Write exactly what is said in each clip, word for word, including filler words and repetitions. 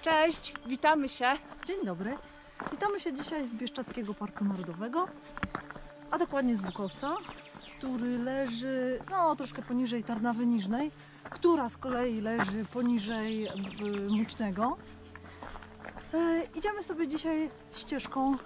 Cześć, witamy się. Dzień dobry. Witamy się dzisiaj z Bieszczadzkiego Parku Narodowego, a dokładnie z Bukowca, który leży no, troszkę poniżej Tarnawy Niżnej, która z kolei leży poniżej Mucznego. E, idziemy sobie dzisiaj ścieżką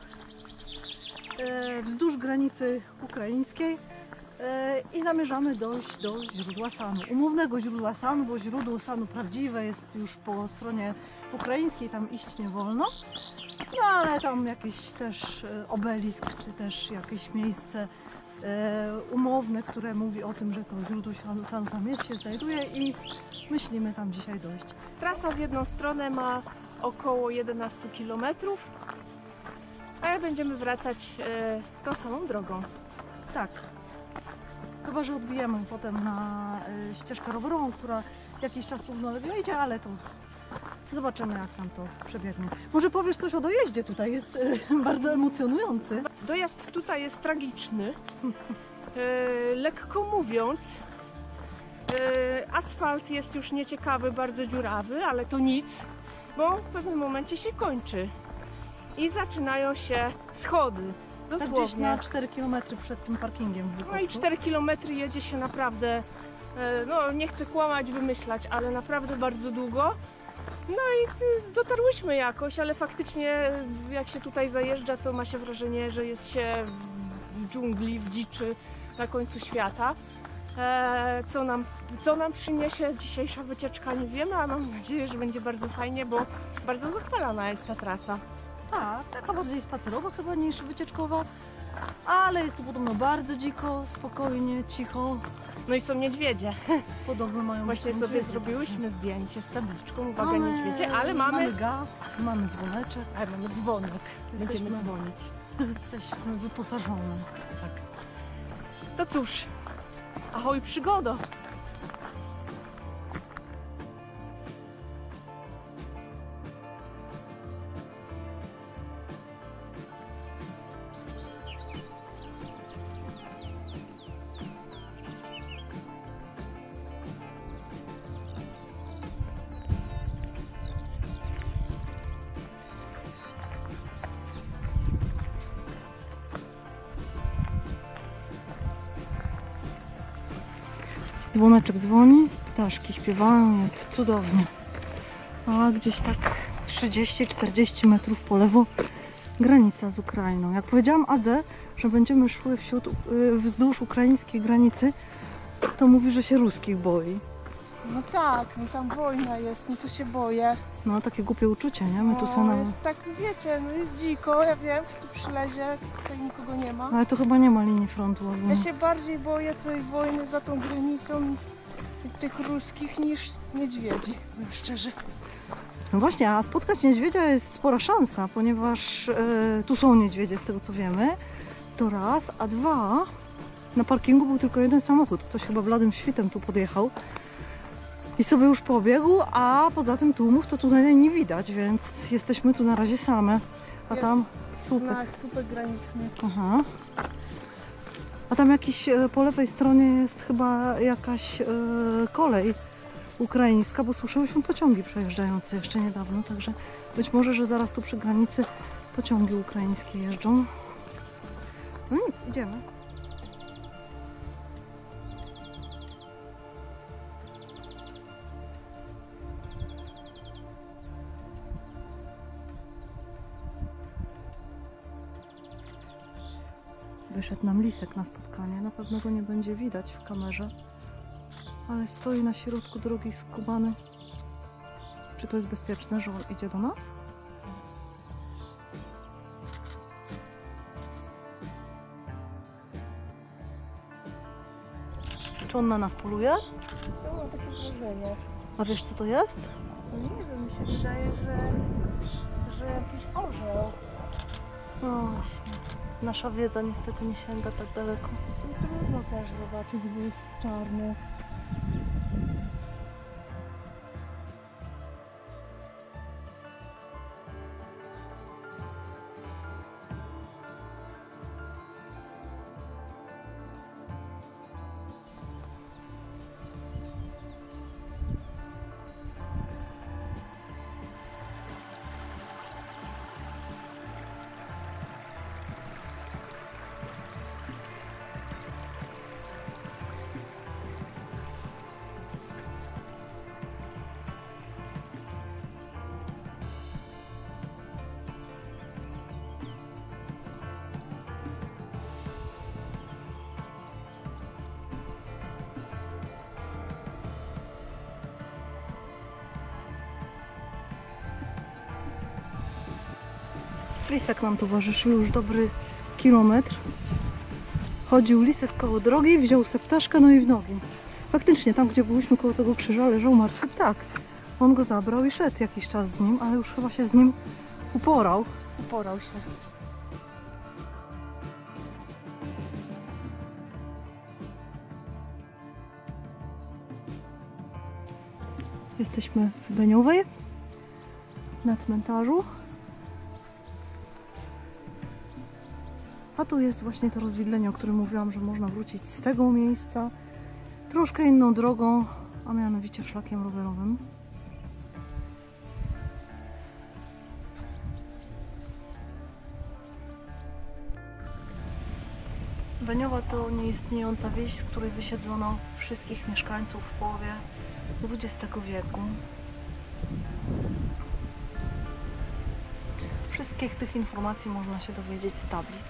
e, wzdłuż granicy ukraińskiej e, i zamierzamy dojść do źródła Sanu. Umownego źródła Sanu, bo źródło Sanu prawdziwe jest już po stronie ukraińskiej, tam iść nie wolno. No ale tam jakiś też obelisk, czy też jakieś miejsce e, umowne, które mówi o tym, że to źródło Sanu tam jest, się znajduje i myślimy tam dzisiaj dojść. Trasa w jedną stronę ma około jedenaście kilometrów, a będziemy wracać e, tą samą drogą. Tak. Chyba że odbijemy potem na e, ścieżkę rowerową, która jakiś czas równolegle idzie, ale to zobaczymy, jak tam to przebiegnie. Może powiesz coś o dojeździe tutaj, jest e, bardzo emocjonujący. Dojazd tutaj jest tragiczny. E, lekko mówiąc, e, asfalt jest już nieciekawy, bardzo dziurawy, ale to nic, bo w pewnym momencie się kończy i zaczynają się schody. Dosłownie. Tak gdzieś na cztery kilometry przed tym parkingiem w Bukowcu. No i cztery kilometry jedzie się naprawdę, no nie chcę kłamać, wymyślać, ale naprawdę bardzo długo. No i dotarłyśmy jakoś, ale faktycznie jak się tutaj zajeżdża, to ma się wrażenie, że jest się w dżungli, w dziczy, na końcu świata. Co nam, co nam przyniesie dzisiejsza wycieczka, nie wiemy, a mam nadzieję, że będzie bardzo fajnie, bo bardzo zachwalana jest ta trasa. Tak, taka bardziej spacerowa chyba niż wycieczkowa, ale jest tu podobno bardzo dziko, spokojnie, cicho. No i są niedźwiedzie. Podobno mają Właśnie sobie niedźwiedzie, zrobiłyśmy zdjęcie z tabliczką, uwaga, mamy, niedźwiedzie, ale mamy... Mamy gaz, mamy dzwoneczek. Ale mamy dzwonek, będziemy Jesteśmy- dzwonić. Jesteśmy wyposażone. Tak. To cóż, ahoj przygodo! Dzwoneczek dzwoni, ptaszki śpiewają, jest cudownie. A gdzieś tak trzydzieści czterdzieści metrów po lewo granica z Ukrainą. Jak powiedziałam Adze, że będziemy szły wśród, y, wzdłuż ukraińskiej granicy, to mówi, że się ruskich boi. No tak, no tam wojna jest, no to się boję. No takie głupie uczucie, nie? My tu No, sama... jest tak, wiecie, no jest dziko, ja wiem, że tu przylezie, tutaj nikogo nie ma. Ale to chyba nie ma linii frontu. Ja się bardziej boję tej wojny za tą granicą tych ruskich niż niedźwiedzi, powiem szczerze. No właśnie, a spotkać niedźwiedzia jest spora szansa, ponieważ e, tu są niedźwiedzie, z tego co wiemy. To raz, a dwa, na parkingu był tylko jeden samochód. Ktoś chyba bladym świtem tu podjechał i sobie już pobiegł, a poza tym tłumów to tutaj nie widać, więc jesteśmy tu na razie same. A Jest tam słupek. Znak, słupek graniczny. Aha. A tam jakiś e, po lewej stronie jest chyba jakaś e, kolej ukraińska, bo słyszałyśmy pociągi przejeżdżające jeszcze niedawno, także być może, że zaraz tu przy granicy pociągi ukraińskie jeżdżą. No nic, idziemy. Wyszedł nam lisek na spotkanie, na pewno go nie będzie widać w kamerze, ale stoi na środku drogi skubany. Czy to jest bezpieczne, że on idzie do nas? Czy on na nas poluje? To mam takie wrażenie. A wiesz, co to jest? No nie wiem, mi się wydaje, że, że jakiś orzeł. No właśnie. Nasza wiedza niestety nie sięga tak daleko. I trudno też zobaczyć, bo jest czarny. Lisek nam towarzyszy już dobry kilometr. Chodził lisek koło drogi, wziął se ptaszka, no i w nogi. Faktycznie, tam gdzie byliśmy koło tego krzyża leżał martwy ptak. On go zabrał i szedł jakiś czas z nim, ale już chyba się z nim uporał. Uporał się. Jesteśmy w Beniowej, na cmentarzu. A tu jest właśnie to rozwidlenie, o którym mówiłam, że można wrócić z tego miejsca troszkę inną drogą, a mianowicie szlakiem rowerowym. Beniowa to nieistniejąca wieś, z której wysiedlono wszystkich mieszkańców w połowie dwudziestego wieku. Wszystkich tych informacji można się dowiedzieć z tablic.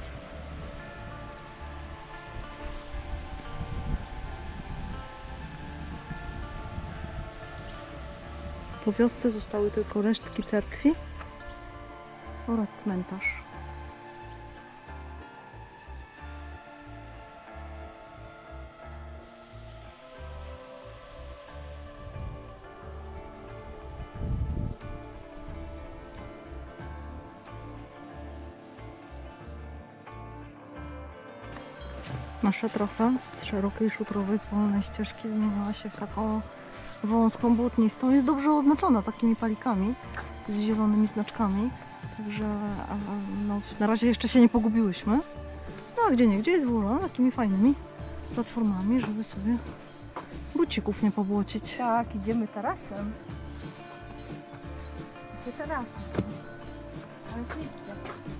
Po wiosce zostały tylko resztki cerkwi oraz cmentarz. Nasza trasa z szerokiej, szutrowej, wolnej ścieżki zmieniła się w taką wąską, błotnistą. Jest dobrze oznaczona takimi palikami z zielonymi znaczkami. Także no, na razie jeszcze się nie pogubiłyśmy. No a gdzie nie, gdzie jest wyłożona takimi fajnymi platformami, żeby sobie bucików nie pobłocić. Tak, idziemy tarasem. Idzie tarasem. Ale śliskie.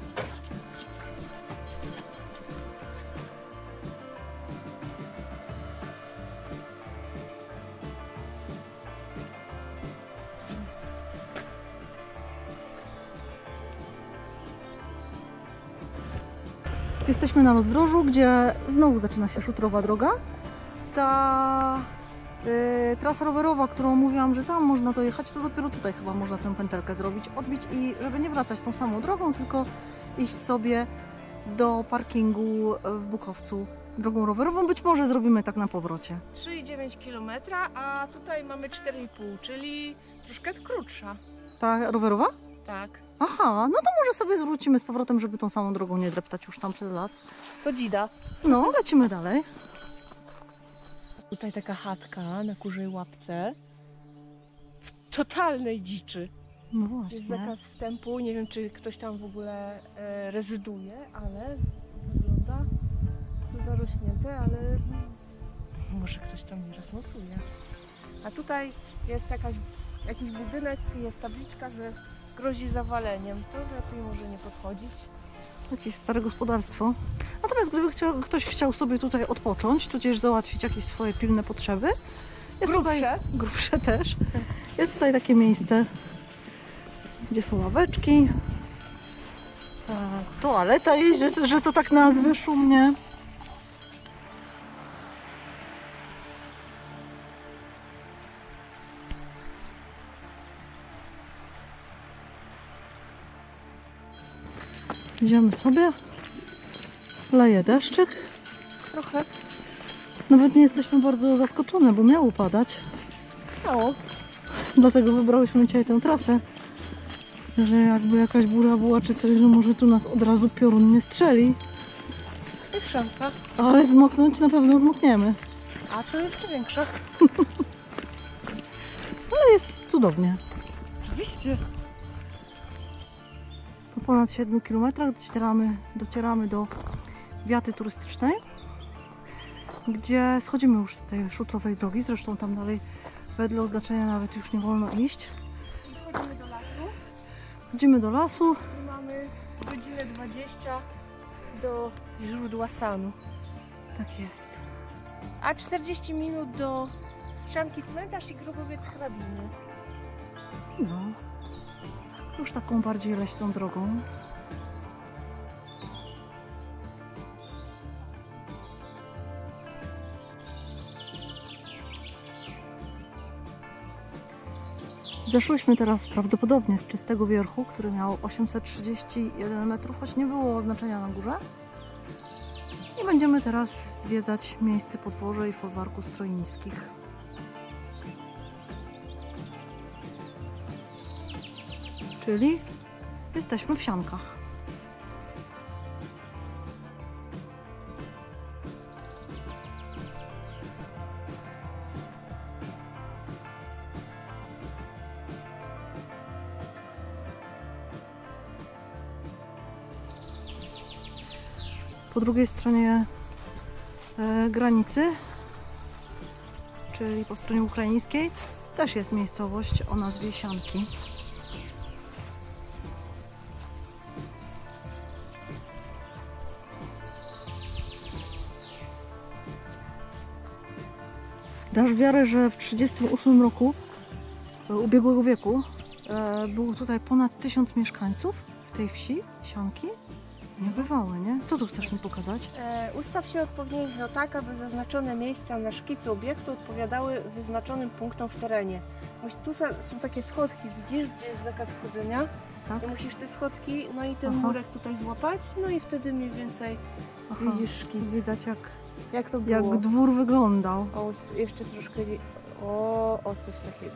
Jesteśmy na rozdrożu, gdzie znowu zaczyna się szutrowa droga. Ta y, trasa rowerowa, którą mówiłam, że tam można dojechać, to dopiero tutaj chyba można tę pętelkę zrobić, odbić i żeby nie wracać tą samą drogą, tylko iść sobie do parkingu w Bukowcu drogą rowerową. Być może zrobimy tak na powrocie. trzy i dziewięć kilometra, a tutaj mamy cztery i pół, czyli troszkę krótsza. Ta rowerowa? Tak. Aha, no to może sobie zwrócimy z powrotem, żeby tą samą drogą nie dreptać już tam przez las. To dzida. No, lecimy dalej. Tutaj taka chatka na kurzej łapce. W totalnej dziczy. No Jest właśnie. zakaz wstępu, nie wiem czy ktoś tam w ogóle e, rezyduje, ale wygląda to zarośnięte, ale może ktoś tam nieraz nocuje. A tutaj jest jakaś, jakiś budynek, jest tabliczka, że grozi zawaleniem. To lepiej może nie podchodzić. Jakieś stare gospodarstwo. Natomiast gdyby chciał, ktoś chciał sobie tutaj odpocząć, tudzież załatwić jakieś swoje pilne potrzeby, jest Grubsze. tutaj grubsze też. Jest tutaj takie miejsce, gdzie są ławeczki. E, toaleta jest, że, że to tak nazwę szumnie. Idziemy sobie. Leje deszczyk. Trochę. Nawet nie jesteśmy bardzo zaskoczone, bo miało padać. Mało. Dlatego wybrałyśmy dzisiaj tę trasę. Że jakby jakaś burza była czy coś, że może tu nas od razu piorun nie strzeli. Jest szansa. Ale zmoknąć na pewno zmokniemy. A to jeszcze większa. Ale jest cudownie. Oczywiście. Po ponad siedmiu kilometrach docieramy, docieramy do wiaty turystycznej, gdzie schodzimy już z tej szutrowej drogi. Zresztą tam dalej wedle oznaczenia nawet już nie wolno iść. Wchodzimy do lasu. Chodzimy do lasu. I mamy godzinę dwadzieścia do źródła Sanu. Tak jest. A czterdzieści minut do Szanki Cmentarz i Grobowiec Hrabiny. No, już taką bardziej leśną drogą. Zeszłyśmy teraz prawdopodobnie z czystego wierchu, który miał osiemset trzydzieści jeden metrów, choć nie było oznaczenia na górze. I będziemy teraz zwiedzać miejsce podwoże i folwarku Stroińskich. Czyli jesteśmy w Siankach. Po drugiej stronie e, granicy, czyli po stronie ukraińskiej, też jest miejscowość o nazwie Sianki. Dasz wiarę, że w tysiąc dziewięćset trzydziestym ósmym roku e, ubiegłego wieku e, było tutaj ponad tysiąc mieszkańców w tej wsi Sianki? Niebywałe, nie? Co tu chcesz mi pokazać? E, ustaw się odpowiednio tak, aby zaznaczone miejsca na szkicu obiektu odpowiadały wyznaczonym punktom w terenie. Właśnie tu są takie schodki, widzisz, gdzie jest zakaz wchodzenia? Tak? I musisz te schodki, no i ten Aha. murek tutaj złapać, no i wtedy mniej więcej Aha. widzisz szkic. Widać jak, Jak to było? jak dwór wyglądał. O, jeszcze troszkę... nie- O, o, coś takiego.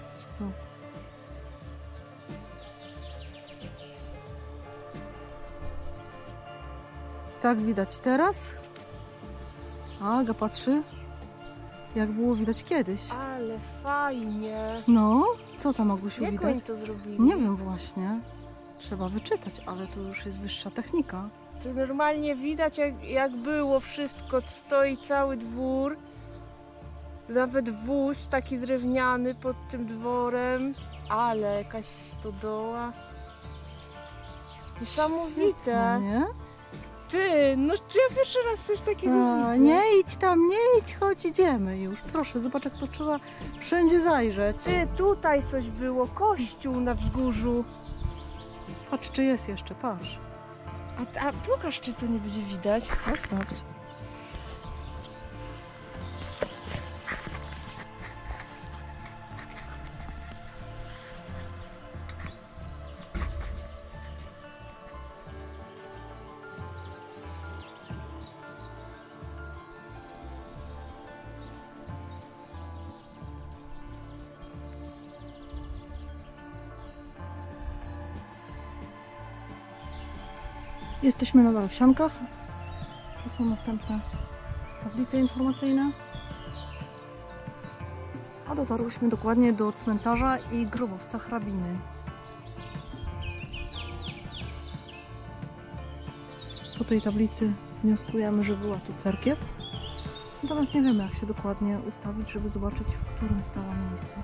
Tak widać teraz. A Aga patrzy, jak było widać kiedyś. Ale fajnie. No, co tam Agusiu Jak widać? oni to zrobili? Nie wiem właśnie. Trzeba wyczytać, ale to już jest wyższa technika. To normalnie widać, jak, jak było wszystko. Stoi cały dwór. Nawet wóz taki drewniany pod tym dworem. Ale jakaś stodoła. Niesamowite. Świetnie, nie? Ty, no czy ja pierwszy raz coś takiego A, widzę? nie idź tam, nie idź, chodź, idziemy już. Proszę, zobacz jak to trzeba wszędzie zajrzeć. Ty, tutaj coś było. Kościół na wzgórzu. Patrz, czy jest jeszcze, patrz. A, a pokaż, czy to nie będzie widać. Patrz, patrz. Jesteśmy nadal w Siankach. Tu są następne tablice informacyjne. A dotarłyśmy dokładnie do cmentarza i grobowca hrabiny. Po tej tablicy wnioskujemy, że była tu cerkiew. Natomiast nie wiemy, jak się dokładnie ustawić, żeby zobaczyć, w którym stała miejsce.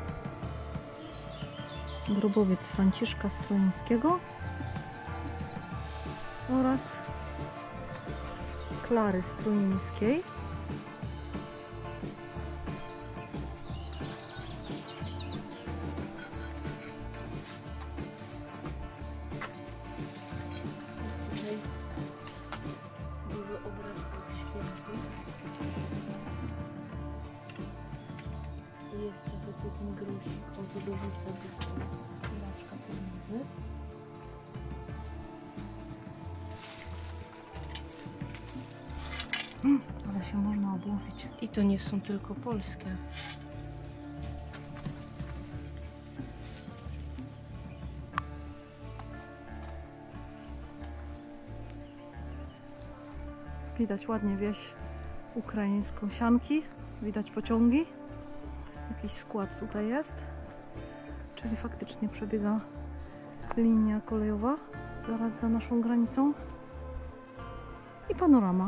Grobowiec Franciszka Stroińskiego oraz Klary Stroińskiej. Tutaj dużo obrazków świętych. Jest taki ten gruzik, o to dorzucę do spinaczka pomiędzy. Mm, ale się można obłowić. I to nie są tylko polskie. Widać ładnie wieś ukraińską Sianki. Widać pociągi. Jakiś skład tutaj jest. Czyli faktycznie przebiega linia kolejowa zaraz za naszą granicą. I panorama.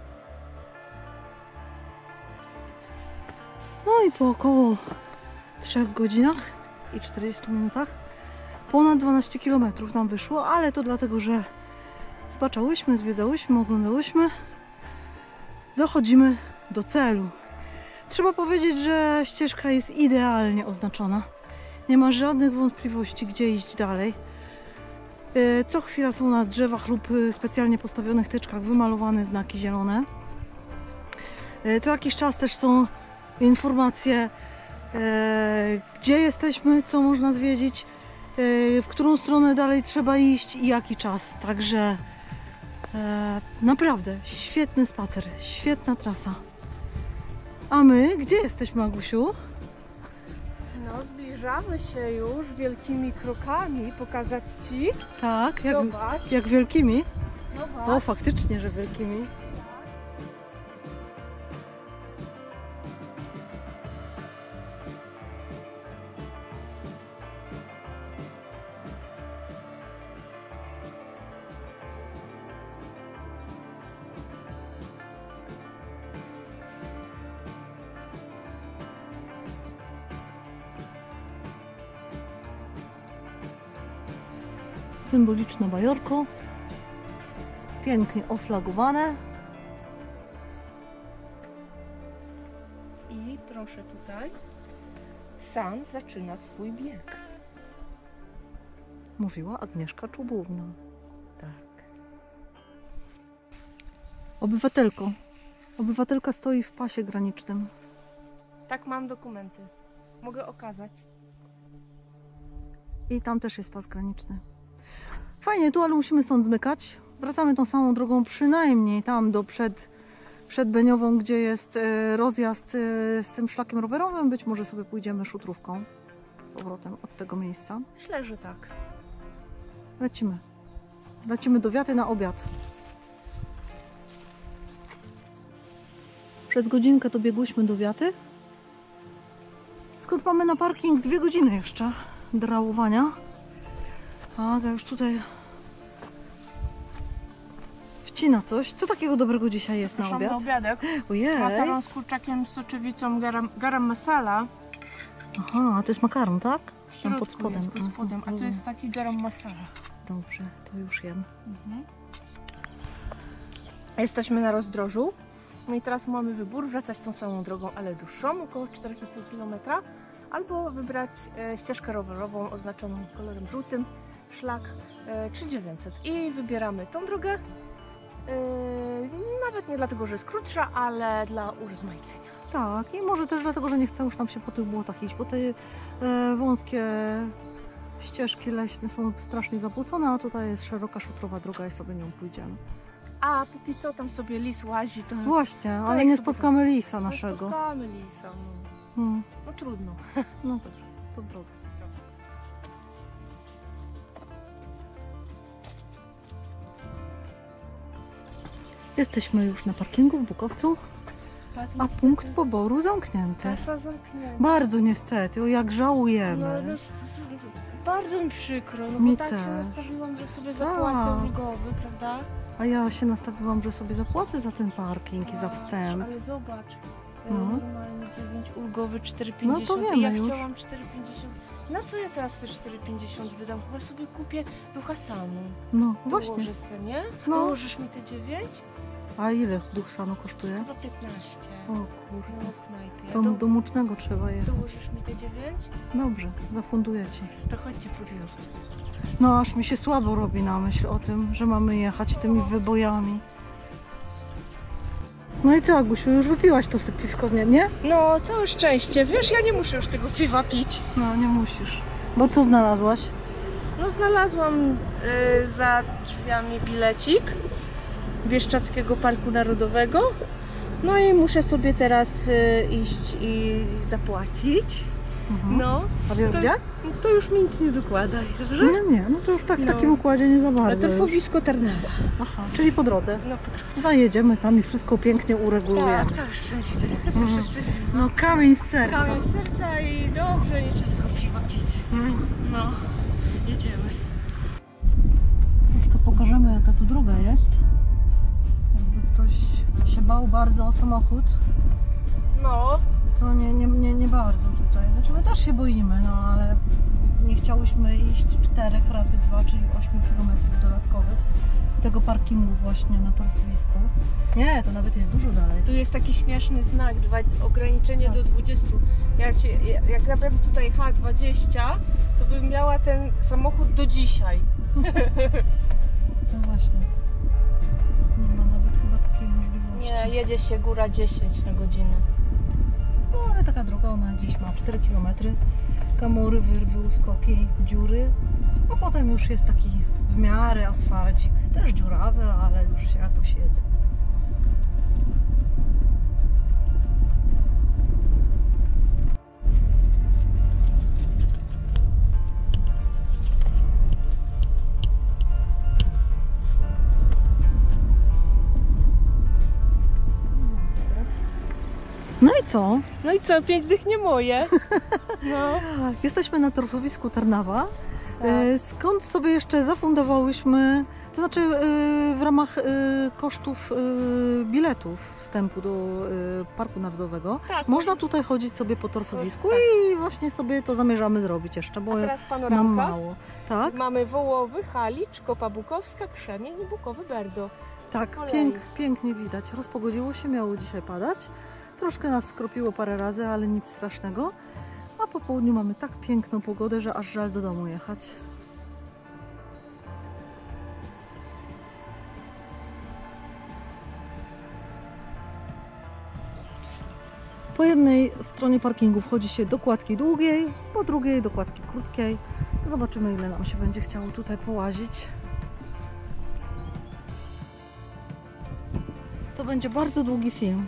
No i po około trzech godzinach i czterdziestu minutach ponad dwanaście kilometrów nam wyszło, ale to dlatego, że zbaczałyśmy, zwiedzałyśmy, oglądałyśmy. Dochodzimy do celu. Trzeba powiedzieć, że ścieżka jest idealnie oznaczona. Nie ma żadnych wątpliwości, gdzie iść dalej. Co chwila są na drzewach lub specjalnie postawionych tyczkach wymalowane znaki zielone. Co jakiś czas też są informacje e, gdzie jesteśmy, co można zwiedzić, e, w którą stronę dalej trzeba iść i jaki czas. Także e, naprawdę świetny spacer, świetna trasa. A my, gdzie jesteśmy, Agusiu? No, zbliżamy się już wielkimi krokami, pokazać Ci. Tak, jak, Zobacz. jak wielkimi? Zobacz. O, faktycznie, że wielkimi. Symboliczne bajorko. Pięknie oflagowane. I proszę tutaj, San zaczyna swój bieg. Mówiła Agnieszka Czubówna. Tak. Obywatelko. Obywatelka stoi w pasie granicznym. Tak, mam dokumenty. Mogę okazać. I tam też jest pas graniczny. Fajnie tu, ale musimy stąd zmykać. Wracamy tą samą drogą przynajmniej tam do przed, przed Beniową, gdzie jest e, rozjazd e, z tym szlakiem rowerowym. Być może sobie pójdziemy szutrówką z powrotem od tego miejsca. Myślę, że tak. Lecimy. Lecimy do Wiaty na obiad. Przez godzinkę to biegłyśmy do Wiaty. Skąd mamy na parking dwie godziny jeszcze drałowania. A Aga już tutaj wcina coś. Co takiego dobrego dzisiaj jest na Zapraszam obiad? na obiadek. Ojej. Makaron z kurczakiem, z soczewicą, garam, garam masala. Aha, a to jest makaron, tak? W Tam środku pod spodem. jest, pod spodem, a to Mhm. jest taki garam masala. Dobrze, to już jem. Mhm. Jesteśmy na rozdrożu. No i teraz mamy wybór, wracać tą samą drogą, ale dłuższą, około cztery i pół kilometra, albo wybrać e, ścieżkę rowerową oznaczoną kolorem żółtym, szlak e, trzy tysiące dziewięćset. I wybieramy tą drogę, e, nawet nie dlatego, że jest krótsza, ale dla urozmaicenia. Tak, i może też dlatego, że nie chcę już nam się po tych błotach iść, bo te e, wąskie ścieżki leśne są strasznie zapłucone, a tutaj jest szeroka, szutrowa droga i sobie nią pójdziemy. A póki co tam sobie lis łazi, to, Właśnie, To ale jak nie sobie spotkamy lisa to naszego. spotkamy lisa. No, Hmm. no trudno. No dobrze, to droga. Jesteśmy już na parkingu w Bukowcu, a punkt poboru zamknięty. Kasa zamknięta. Bardzo niestety, o jak No, żałujemy. no, s- s- s- bardzo mi przykro, no Mi bo tak się też. nastawiłam, że sobie zapłacę Tak. ulgowy, prawda? A ja się nastawiłam, że sobie zapłacę za ten parking i za wstęp. Ale zobacz, No. no. normalnie dziewięć, ulgowy cztery No pięćdziesiąt to i wiemy ja już. chciałam cztery pięćdziesiąt. Na co ja teraz te cztery pięćdziesiąt wydam? Chyba sobie kupię ducha Sanu. No właśnie. Dołożę se, nie? No. Dołożysz mi te dziewięć? A ile duch Sanu kosztuje? Chyba piętnaście. O No, kurde. w knajpie. To Do, do Mucznego trzeba jechać. dołożysz mi te dziewięć? Dobrze, zafunduję ci. To chodźcie podwiozę. No aż mi się słabo robi na myśl o tym, że mamy jechać tymi wybojami. No i co, Agusiu, już wypiłaś to piwko, nie? nie? No, całe szczęście. Wiesz, ja nie muszę już tego piwa pić. No, nie musisz. Bo co znalazłaś? No, znalazłam y, za drzwiami bilecik Bieszczadzkiego Parku Narodowego. No i muszę sobie teraz y, iść i zapłacić. Mhm. No, A wiesz to, gdzie? to już mi nic nie dokładaj, dobrze? Nie, nie, no to już tak w No. takim układzie nie za A bardzo. to już. Fowisko Tarnawa. Aha, czyli po drodze. No, po Zajedziemy tam i wszystko pięknie uregulujemy. tak, całe szczęście. Zawsze Mhm. szczęśliwa. No kamień z serca. Kamień z serca i dobrze, nie trzeba tylko piwa pić. Mm. No, jedziemy. Troszkę pokażemy, jaka tu droga jest. Jakby ktoś się bał bardzo o samochód, No, to nie, nie, nie, nie bardzo tutaj. Znaczy my też się boimy, no ale nie chciałyśmy iść czterech razy dwa, czyli ośmiu kilometrów dodatkowych z tego parkingu właśnie na torfowisku. Nie, to nawet jest dużo dalej. tu jest taki śmieszny znak, dwa, ograniczenie Tak. do dwudziestu. Ja cię, ja- jak ja bym tutaj jechała dwadzieścia, to bym miała ten samochód do dzisiaj. No właśnie. Nie ma nawet chyba takiej możliwości. Nie, jedzie się góra dziesięć na godzinę. No ale taka droga, ona gdzieś ma cztery kilometry. Kamory, wyrwy, uskoki, dziury. A potem już jest taki w miarę asfalcik. Też dziurawy, ale już się jakoś jedzie. No i co? No i co, pięć dych nie moje. No. Jesteśmy na torfowisku Tarnawa. Tak. E, Skąd sobie jeszcze zafundowałyśmy, to znaczy e, w ramach e, kosztów e, biletów wstępu do e, Parku Narodowego, Tak, można tutaj chodzić sobie po torfowisku Tak. i właśnie sobie to zamierzamy zrobić jeszcze, bo A teraz nam panoramka. mało. Tak, Mamy Wołowy, Halicz, Kopa Bukowska, Krzemień i Bukowy Berdo. tak, kolei. pięk, pięknie widać. Rozpogodziło się, miało dzisiaj padać. Troszkę nas skropiło parę razy, ale nic strasznego. A po południu mamy tak piękną pogodę, że aż żal do domu jechać. Po jednej stronie parkingu wchodzi się do kładki długiej, po drugiej do kładki krótkiej. Zobaczymy, ile nam się będzie chciało tutaj połazić. To będzie bardzo długi film.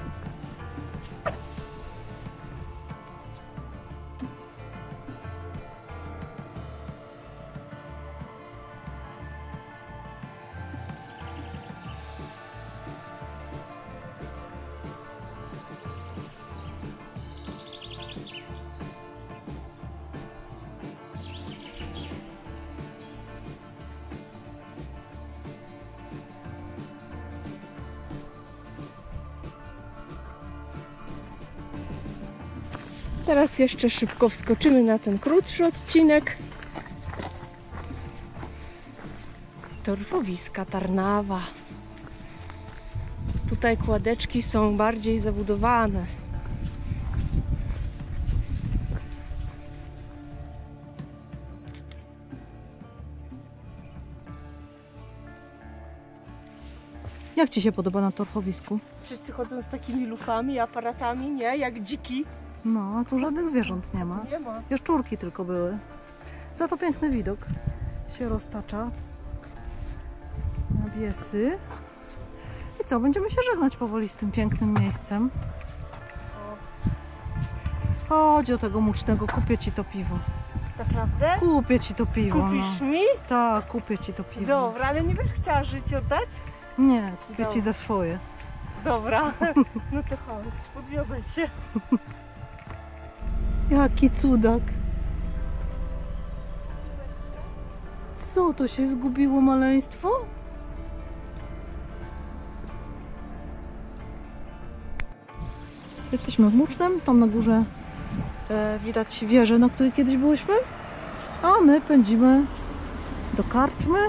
Teraz jeszcze szybko wskoczymy na ten krótszy odcinek. Torfowiska Tarnawa. Tutaj kładeczki są bardziej zabudowane. Jak Ci się podoba na torfowisku? Wszyscy chodzą z takimi lufami, aparatami, nie? Jak dziki. No, a tu żadnych zwierząt nie ma. Nie ma. Jaszczurki tylko były. Za to piękny widok się roztacza na Biesy. I co, będziemy się żegnać powoli z tym pięknym miejscem. Chodź do tego mucznego, kupię Ci to piwo. Naprawdę? Kupię Ci to piwo. Kupisz no. mi? Tak, kupię Ci to piwo. Dobra, ale nie będziesz chciała życie oddać? Nie, kupię Ci Dobra. za swoje. Dobra, no to chodź, podwiązać się. Jaki cudak. Co, to się zgubiło maleństwo? Jesteśmy w Mucznem, tam na górze e, widać wieżę, na której kiedyś byłyśmy. A my pędzimy do karczmy,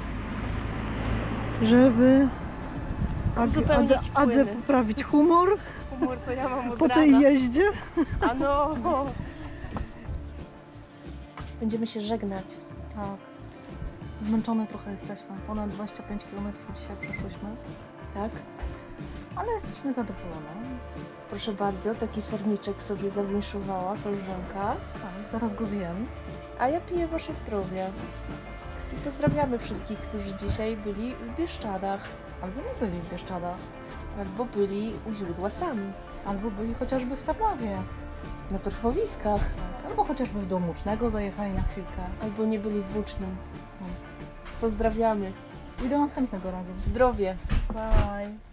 żeby Adze, Uzupełnić Adze, Adze płyny. poprawić humor Humor to ja mam od po tej rana. jeździe. A no. Będziemy się żegnać. Tak. Zmęczone trochę jesteśmy. Ponad dwadzieścia pięć kilometrów dzisiaj przeszłyśmy. Tak? Ale jesteśmy zadowolone. Proszę bardzo, taki serniczek sobie zawinszowała koleżanka. Tak, zaraz go zjem. A ja piję wasze zdrowie. I pozdrawiamy wszystkich, którzy dzisiaj byli w Bieszczadach. Albo nie byli w Bieszczadach. Albo byli u źródła sami. Albo byli chociażby w Tarnawie. Na torfowiskach. Tak. Albo chociażby do Mucznego zajechali na chwilkę. Albo nie byli w Łucznym. Pozdrawiamy. I do następnego razu. Zdrowie. Bye.